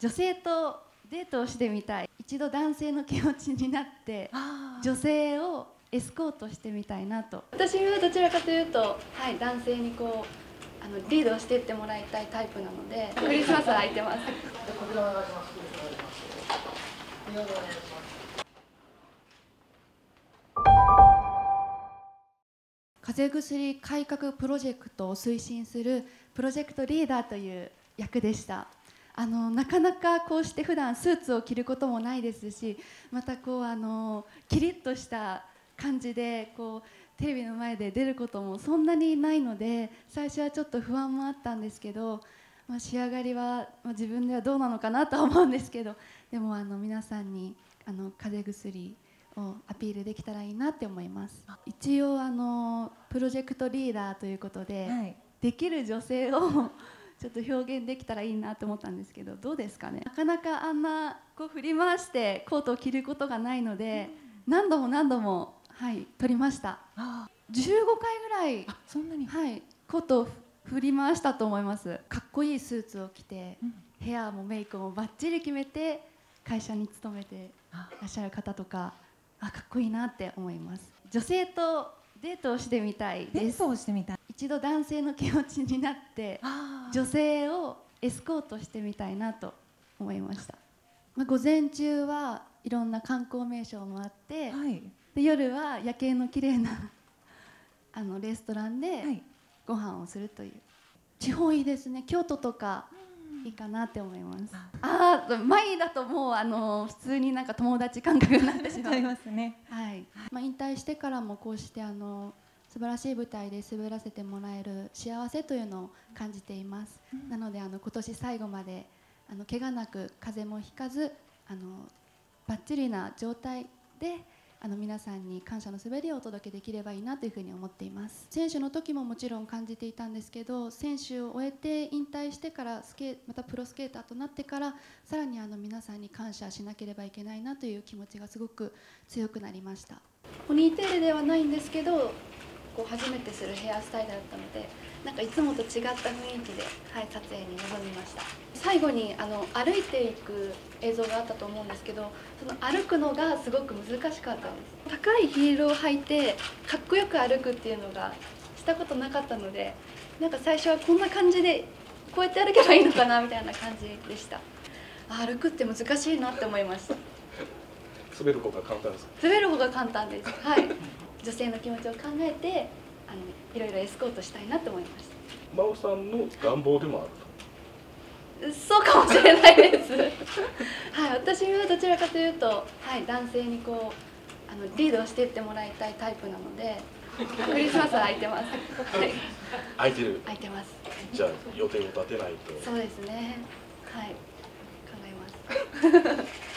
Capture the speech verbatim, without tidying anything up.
女性とデートをしてみたい、一度男性の気持ちになって女性をエスコートしてみたいなと。私はどちらかというと、はい、男性にこうあのリードをしていってもらいたいタイプなので、クリスマスは空いてます。扉お願いします。お願いします。風邪薬改革プロジェクトを推進するプロジェクトリーダーという役でした。あのなかなかこうして普段スーツを着ることもないですし、またこうあのキリッとした感じでこうテレビの前で出ることもそんなにないので、最初はちょっと不安もあったんですけど、まあ、仕上がりは、まあ、自分ではどうなのかなとは思うんですけど、でもあの皆さんにあの風邪薬をアピールできたらいいなって思います。一応あのプロジェクトリーダーということで、はい、できる女性をちょっと表現できたらいいなと思ったんですけど、どうですかね。なかなかあんなこう振り回してコートを着ることがないので、何度も何度も、はい、撮りました。じゅうごかいぐらい、そんなに、はい、コートを振り回したと思います。かっこいいスーツを着て、うん、ヘアもメイクもバッチリ決めて会社に勤めてらっしゃる方とか、あ、かっこいいなって思います。女性とデートをしてみたいです。デートをしてみたい。一度男性の気持ちになって女性をエスコートしてみたいなと思いました。まあ、午前中はいろんな観光名所を回って、はい、で夜は夜景の綺麗なあのレストランでご飯をするという、地方いいですね。京都とかいいかなって思います。ああ、前だともうあの普通になんか友達感覚になってしまいますね。はい。まあ、引退してからもこうしてあの素晴らしい舞台で滑らせてもらえる幸せというのを感じています。うん、なのであの今年最後まであの怪我なく風邪もひかず、あのバッチリな状態であの皆さんに感謝の滑りをお届けできればいいなというふうに思っています。選手の時ももちろん感じていたんですけど、選手を終えて引退してからスケまたプロスケーターとなってからさらにあの皆さんに感謝しなければいけないなという気持ちがすごく強くなりました。ポニーテールではないんですけど、こう初めてするヘアスタイルだったので、なんかいつもと違った雰囲気で、はい、撮影に臨みました。最後にあの歩いていく映像があったと思うんですけど、その歩くのがすごく難しかったです。高いヒールを履いてかっこよく歩くっていうのがしたことなかったので、なんか最初はこんな感じでこうやって歩けばいいのかなみたいな感じでした。歩くって難しいなって思いました。 滑る方が簡単ですか？ 滑る方が簡単です。はい。女性の気持ちを考えて、あのいろいろエスコートしたいなと思いました。 真央さんの願望でもあると。 そうかもしれないです。はい、私はどちらかというと、はい、男性にこうあのリードをしていってもらいたいタイプなので、クリスマスは空いてます。はい。 空いてる。 空いてます。 じゃあ予定を立てないと。 そうですね。はい。考えます。